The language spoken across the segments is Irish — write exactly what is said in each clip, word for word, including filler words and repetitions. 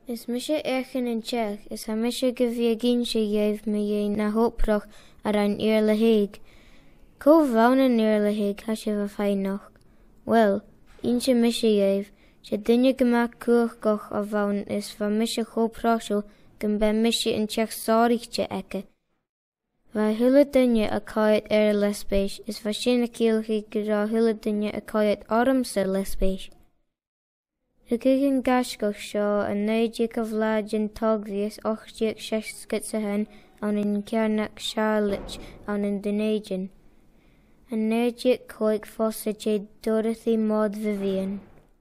Is misje erchen in Czech, is ha misje geviaginsje jeef me je na hoopproch ar an Iarla Haig. Ko vaun an Iarla Haig ha je va fai noch. Wel, inche misje jeef, je dinje gemak kuurgoch a vaun is va misje hoopprochel gen ben misje in Czech sorichtje ekke. Va hulle dinje a kajt er lesbeis, is va sinne kielgi gra hulle dinje a kajt armse lesbeis. De gigin gascoch seo a neidig of lagin togvius ochdiek sheskitsa hen an in Kernach Charlotte an in Dunedin. A neidig coig fossa je Dorothy Maud Vivian.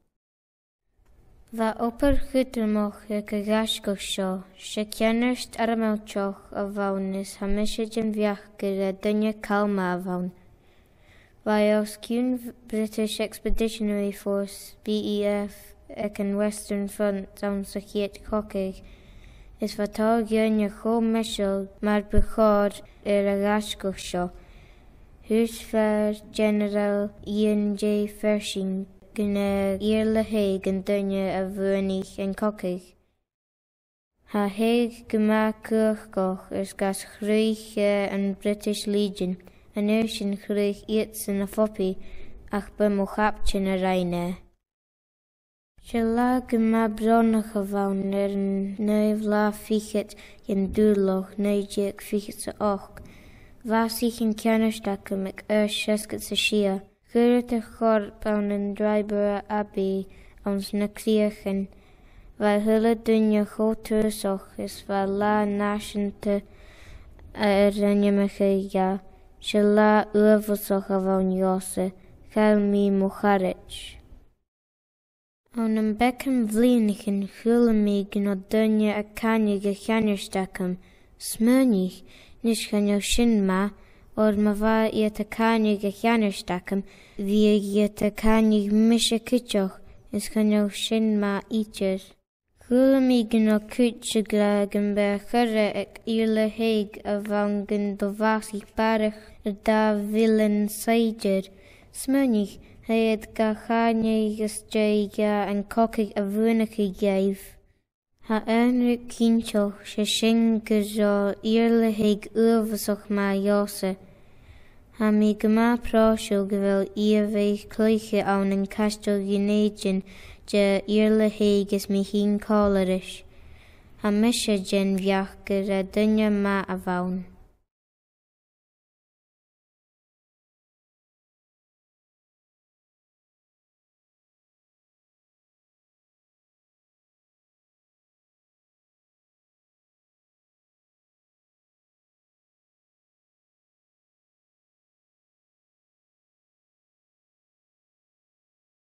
Va opper gutelmoch ik a gascoch seo, se kennerst armelchoch a vaunis ha misjin viach gyda dunne calma a vaun. Va os cyn British Expeditionary Force, B E F, ag an Western Front an sa chiet cocaig, is va tá gionne cho misil mar buchard ar a gascoch seo. Hús fear General Ian J. Fershing gna Iarla Haig an dunne a bhuanig an cocaig. Ha Haig gma cuachgoch is gas chruich uh, an British Legion, an ursin chruich iets in a foppi, ach be mo chapchin a reine. Se la gma bronnach a vaun er an neuv la fichet jen doerloch neidjek fichet sa och. Va sich in kennerstakke mek ur shesket sa shia. Gurrit a chorp an an Dryburgh Abbey ans na kriechen. Va hulle dunje go tursoch is va la nashente a renjemeche ja. Se la uvelsoch a vaun jose. Gael mi mocharich. An an bekken vlienigen gullemig no dunje a kanje gechannerstakem. Smurnig, nis gan jou shin ma, or ma va iet a kanje gechannerstakem, wie iet a kanje mische kitjoch, is gan jou shin ma ietjer. Gullemig no kutje glagen be churre ek Iarla Haig a vangen do vasig barach da villen seijer. Smurnig, hij het gachanje gestreiga en kokig a vunike geef. Ha enrik kindjoch se shinke zo Iarla Haig uversoch ma jose. Ha mi gema prosho gewel ierweeg kluige aan een kastel genegen je Iarla Haig is mi hin kolerish. Ha misje jen viach gera dunja ma a vaun.